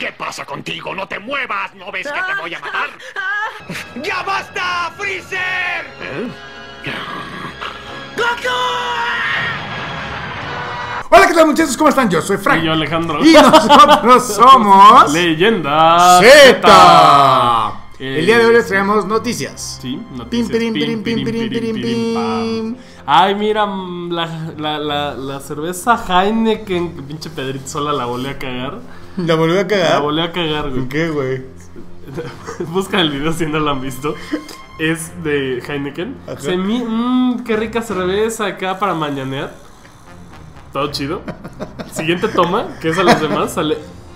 ¿Qué pasa contigo? ¡No te muevas! ¿No ves que te voy a matar? ¡Ya basta, Freezer! ¡Goku! Hola, ¿qué tal, muchachos? ¿Cómo están? Yo soy Frank. Y yo, Alejandro. Y nosotros somos Leyenda Z. El día de hoy les traemos noticias. Sí, Pim, noticias. pirim, pirim, pirim, pirim, pirim, pirim. Ay, mira, la cerveza Heineken, que pinche Pedrito Sola la volvió a cagar. ¿La volvió a cagar? La volvió a cagar, güey. ¿En qué, güey? Busca el video si no lo han visto. Es de Heineken. Qué rica cerveza acá para mañanear. Todo chido. Siguiente toma, que es a los demás, sale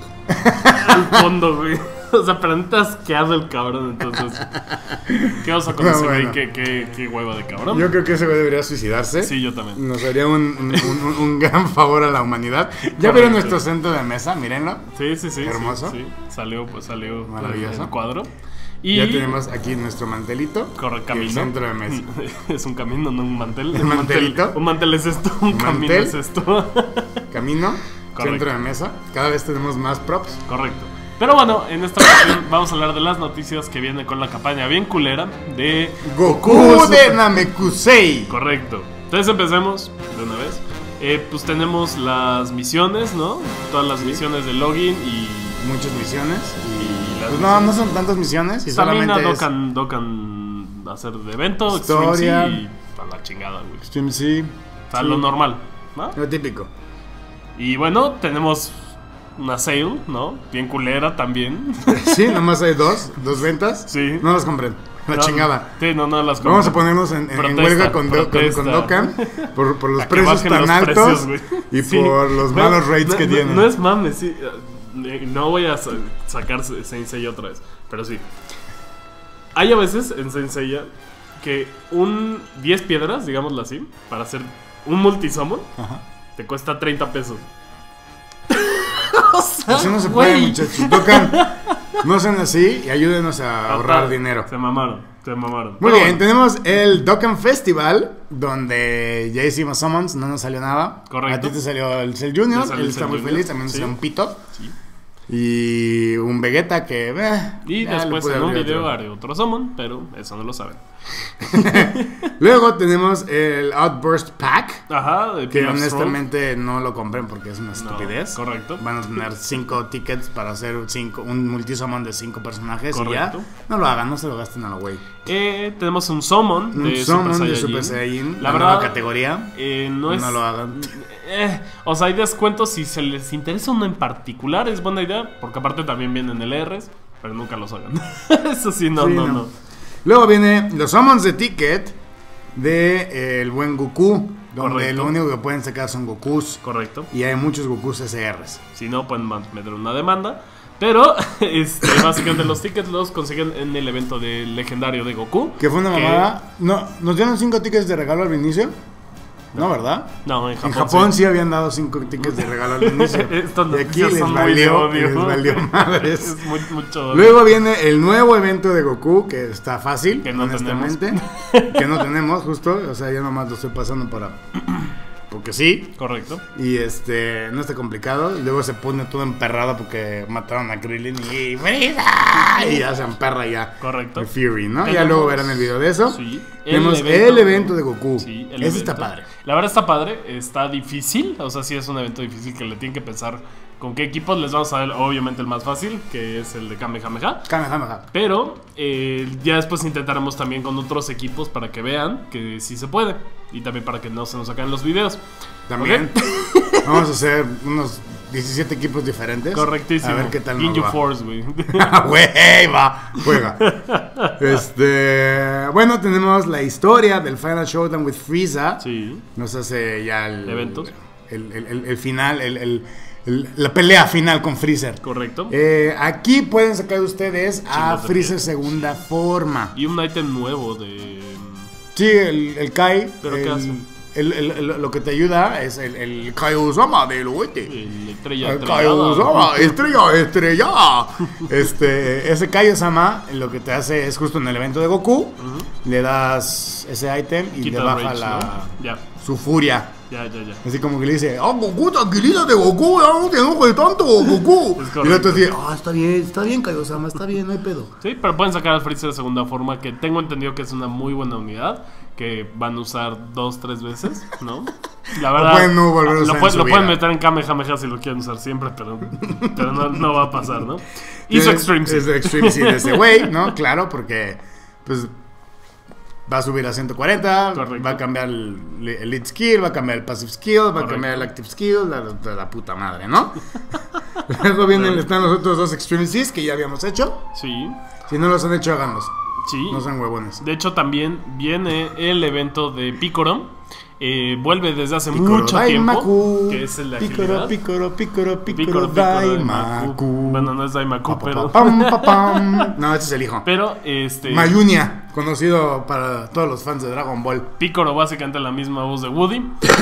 al fondo, güey. O sea, pero neta asqueado el cabrón. Entonces, ¿qué vas a conocer, güey? ¿Qué hueva de cabrón? Yo creo que ese güey debería suicidarse. Sí, yo también. Nos haría un gran favor a la humanidad. ¿Ya Correcto. vieron nuestro centro de mesa? Mírenlo. Sí. Hermoso. Sí. Salió Maravilloso. el cuadro. Y Ya tenemos aquí nuestro mantelito. corre y camino. el centro de mesa. Es un camino, no un mantel. ¿El mantelito? Un mantel es esto, un camino mantel. es esto. Camino, Correcto. centro de mesa. Cada vez tenemos más props. Correcto. Pero bueno, en esta ocasión vamos a hablar de las noticias que vienen con la campaña bien culera de Goku de Namekusei. Correcto. Entonces empecemos de una vez. Pues tenemos las misiones, ¿no? Todas las misiones de login y Muchas misiones. Y las Pues no son tantas misiones. Y también solamente docan hacer de evento, Historia. Extreme C y a la chingada, güey. Stream sí. O sea, lo normal, ¿no? Lo típico. Y bueno, tenemos una sale, ¿no? Bien culera también. Sí, nomás hay dos ventas. Sí. No las compren. La No, chingada. Sí, no las compro. Vamos a ponernos en Protesta, huelga con protesta. Dokkan por los A que precios bajen tan los altos precios, güey. y Sí. por los Bueno, malos rates que tienen. No es mames, sí. No voy a sacar Saint Seiya otra vez, pero sí. Hay a veces en Saint Seiya que 10 piedras, digámoslo así, para hacer un multisummon, Ajá. te cuesta 30 pesos. Así no se puede, Güey. muchachos. Dokkan, no sean así y ayúdenos a ahorrar dinero. Se mamaron. Muy Pero bien, bueno, tenemos el Dokkan Festival, donde ya hicimos summons, no nos salió nada. Correcto. A ti te salió el Cell Junior, Me salió él el está Cell muy Junior, feliz, también sí. salió un Pito. sí. Y un Vegeta que... Y ya lo después pude en un abrir video otro. haré otro summon, pero eso no lo saben. Luego tenemos el Outburst Pack, Ajá, de que Pilaf honestamente no lo compren porque es una Strong. estupidez. No, correcto. Van a tener 5 tickets para hacer un multisummon de 5 personajes Correcto. y ya. No lo hagan, no se lo gasten a la güey. Tenemos un summon Un de summon Super de Saiyajin. Super Saiyajin, La la nueva verdad, categoría. No es. No lo hagan. O sea, hay descuentos si se les interesa uno en particular, es buena idea, porque aparte también vienen LRs, pero nunca los hagan. Eso sí, Sí, no. Luego viene los summons de ticket de el buen Goku, donde Correcto. lo único que pueden sacar son Gokus. Correcto. Y hay muchos Gokus SRs. Si no, pueden meter una demanda. Pero, básicamente los tickets los consiguen en el evento del legendario de Goku. Que fue una mamada. No, ¿nos dieron 5 tickets de regalo al inicio? No, ¿verdad? No, en En Japón, Japón sí habían dado 5 tickets de regalo al inicio. Estas Y aquí noticias les son muy de valió, odio. les valió madres. Es mucho odio. Luego viene el nuevo evento de Goku, que está fácil, Que no honestamente. Que no tenemos, justo. O sea, yo nomás lo estoy pasando para... Porque sí. Correcto. Y no está complicado. Y luego se pone todo emperrado porque mataron a Krillin y ¡Frieza! Y ya se emperra ya. Correcto. El Fury, ¿no? Ya Tenemos- luego verán el video de eso. Sí. Tenemos el evento de Goku. Sí, Ese está padre. La verdad está padre, está difícil. O sea, sí es un evento difícil que le tienen que pensar con qué equipos. Les vamos a dar, obviamente, el más fácil, que es el de Kamehameha. Kamehameha. Pero ya después intentaremos también con otros equipos para que vean que sí se puede. Y también para que no se nos acaben los videos. También. Vamos a hacer unos 17 equipos diferentes. Correctísimo. A ver qué tal nos Ginyu va. Force, güey. Güey, va, juega. Bueno, tenemos la historia del Final Showdown with Frieza. Sí. Nos hace ya el Eventos. El final, la pelea final con Freezer. Correcto. Aquí pueden sacar ustedes a Chingos de Freezer pies. segunda forma. Y un ítem nuevo de... Sí, el Kai. ¿Pero qué hace? Lo que te ayuda es el Kaiosama del oeste. El estrella El estrellada. Kaiosama, estrella. Ese Kaiosama lo que te hace es justo en el evento de Goku. Le das ese ítem y Quita le el baja rage, ¿no? Ya. su furia. Ya. Así como que le dice, Goku, tranquilízate, Goku, ya no te enojes tanto, Goku. Y el otro dice, está bien, Kaiosama, está bien, no hay pedo. Sí, pero pueden sacar al Freezer de segunda forma, que tengo entendido que es una muy buena unidad, que van a usar 2-3 veces, ¿no? La verdad, pueden no volver a usar en su lo pueden vida. meter en Kamehameha si lo quieren usar siempre, pero no va a pasar, ¿no? Hizo Extreme Seed. Es Extreme Seed de ese güey, ¿no? Claro, porque pues va a subir a 140, Correcto. va a cambiar el Elite Skill, va a cambiar el Passive Skill, va a Correcto. cambiar el Active Skill, la puta madre, ¿no? Luego están los otros 2 Extreme Seeds que ya habíamos hecho. Sí, Si no los han hecho, háganlos. sí. No sean huevones. De hecho, también viene el evento de Piccolo. Vuelve desde hace Piccolo mucho Daimaku, tiempo, que es el de agilidad. Piccolo Daimaku. Bueno, no es Daimaku, pero... No, este es el hijo. Pero, Mayunia, conocido para todos los fans de Dragon Ball. Piccolo básicamente la misma voz de Woody.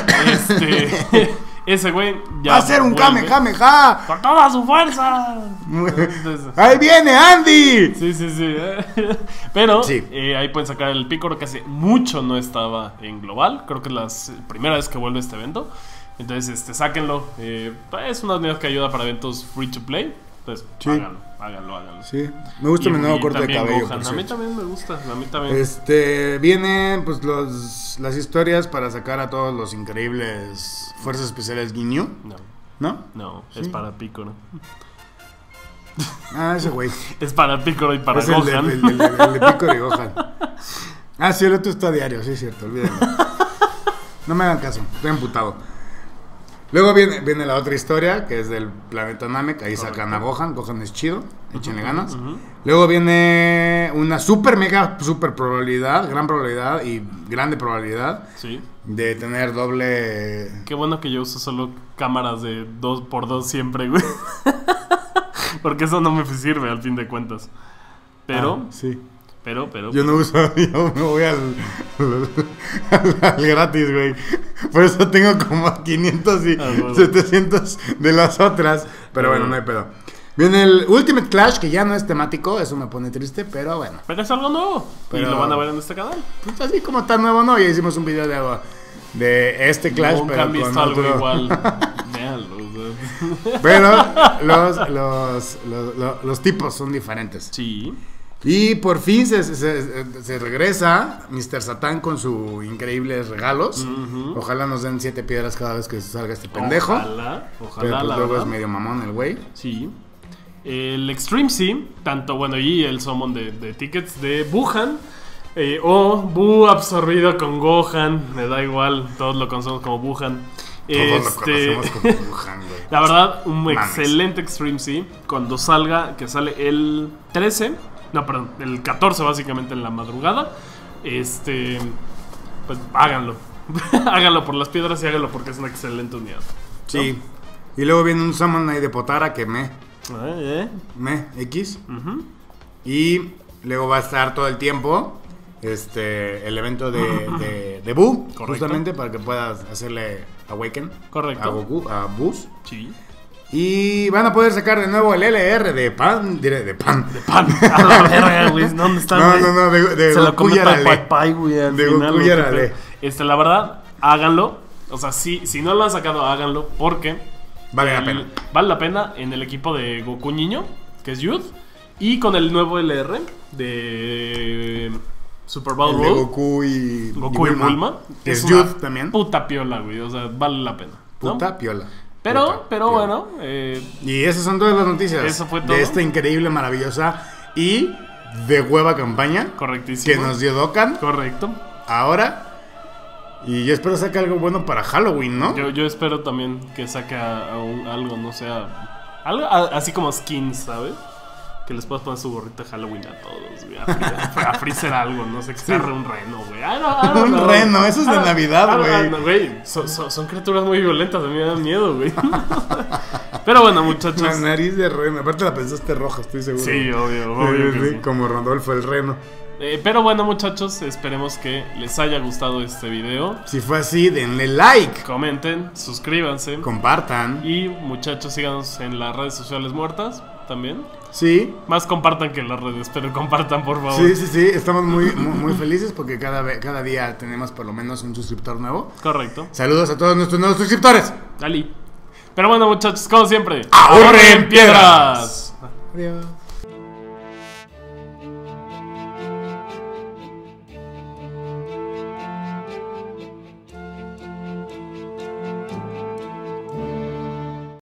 Ese güey ya Va a ser un vuelve Kamehameha. con toda su fuerza. Entonces, ¡Ahí viene Andy! sí. Pero Sí. ahí pueden sacar el Piccolo que hace mucho no estaba en Global. Creo que es la primera vez que vuelve este evento. Entonces, sáquenlo. Es una unidad que ayuda para eventos free to play. Entonces, Sí. háganlo. Sí, me gusta mi nuevo corte de también cabello. Gohan. por A mí cierto. también me gusta. A mí también. Vienen pues las historias para sacar a todos los increíbles fuerzas especiales Ginyu, ¿no? No, Sí. es para Piccolo. Ah, ese güey. Es para Piccolo y para Es el de, Gohan. el de Piccolo y Gohan. Ah, sí, el otro está a diario, sí es cierto, olvídenlo. No me hagan caso, estoy emputado. Luego viene la otra historia, que es del planeta Namek. Ahí Correcto. sacan a Gohan. Gohan es chido, échenle ganas. Ujú. Luego viene una super probabilidad, gran probabilidad y grande probabilidad Sí. de tener doble. Qué bueno que yo uso solo cámaras de 2x2 siempre, güey. Porque eso no me sirve al fin de cuentas. Pero, Ah, sí. pero. Yo no uso, yo me voy al gratis, güey. Por eso tengo como 500 y Ah, bueno. 700 de las otras. Pero bueno, no hay pedo. Viene el Ultimate Clash, que ya no es temático. Eso me pone triste, pero bueno. Pero es algo nuevo. Pero- Y lo van a ver en este canal. Pues así como tan nuevo, ¿no? Ya hicimos un video de este Clash, Nunca pero han visto con algo otro. igual. Véanlo. O sea. Pero los tipos son diferentes. Sí. Y por fin se regresa Mr. Satan con sus increíbles regalos. Ujú. Ojalá nos den 7 piedras cada vez que salga este pendejo. Ojalá, Pero pues la luego verdad. es medio mamón el güey. Sí. El Extreme Sea, tanto bueno, y el summon de tickets de Wuhan. O Bu absorbido con Gohan. Me da igual, todos lo conocemos como Wuhan. Todos lo conocemos como Wuhan, güey. La verdad, un Mames. excelente Extreme Sea. Cuando salga, que sale el 13. No, perdón, el 14 básicamente en la madrugada. Pues háganlo. Háganlo por las piedras y háganlo porque es una excelente unidad. Sí. Y luego viene un summon ahí de Potara que ¿No? X. Ujú. Y luego va a estar todo el tiempo el evento de Buu, Correcto. justamente para que puedas hacerle Awaken Correcto. a Goku, a Bus. Sí. Y van a poder sacar de nuevo el LR de Pan, de Pan. Pan. A la verga, güey. ¿Dónde está, No, güey? no, no, de Se lo Goku comió Yarale. Pai Pai, güey. Al De final, Goku güey, Yarale. La verdad, háganlo. O sea, si no lo han sacado, háganlo. Porque Vale la pena. vale la pena en el equipo de Goku Niño, que es Youth. Y con el nuevo LR de Super Bowl El de Roll. Goku y Bulma. Que es una Youth también. Puta piola, güey. O sea, vale la pena. ¿no? Puta piola. Pero Puta piola. bueno. Y esas son todas las noticias. Eso fue todo. De esta increíble, maravillosa y de hueva campaña Correctísimo. que nos dio Dokkan Correcto. ahora. Y yo espero saque algo bueno para Halloween, ¿no? Yo espero también que saque algo, no sé, algo así como skins, ¿sabes? Que les puedas poner su gorrita de Halloween a todos, güey. A Freezer algo, no sé, que se agarre un reno, güey. Un reno, eso es de Navidad, güey. Güey, son criaturas muy violentas, a mí me dan miedo, güey. Pero bueno, muchachos. La nariz de reno. Aparte la pensaste roja, estoy seguro. Sí, obvio que sí. Como Rodolfo el reno. Pero bueno, muchachos, esperemos que les haya gustado este video. Si fue así, denle like. Comenten, suscríbanse. Compartan. Y muchachos, síganos en las redes sociales muertas. también. Sí. Más compartan que en las redes, pero compartan, por favor. Sí. Estamos muy felices porque cada día tenemos por lo menos un suscriptor nuevo. Correcto. Saludos a todos nuestros nuevos suscriptores. Dali. Pero bueno, muchachos, como siempre, ¡ahorren piedras! Adiós.